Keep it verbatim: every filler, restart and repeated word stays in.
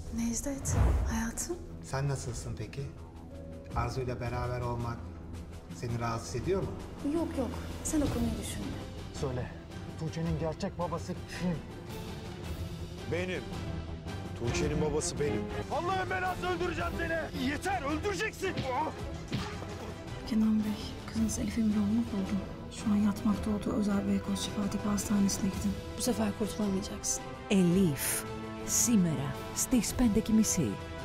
Necdet, hayatım. Sen nasılsın peki? Arzu'yla beraber olmak seni rahatsız ediyor mu? Yok yok, sen o konuyu düşünme. Söyle, Tuğçe'nin gerçek babası kim? Benim. Tuğçe'nin babası benim. Allah'ın belası öldüreceğim seni! Yeter, öldüreceksin! Kenan Bey, kızınız Elif Emiroğlu'nu buldum. Şu an yatmakta olduğu Özel Beykoz Şifatepe Hastanesi'ne gidin. Bu sefer kurtulamayacaksın. Elif, σήμερα στις πέντε και μισή.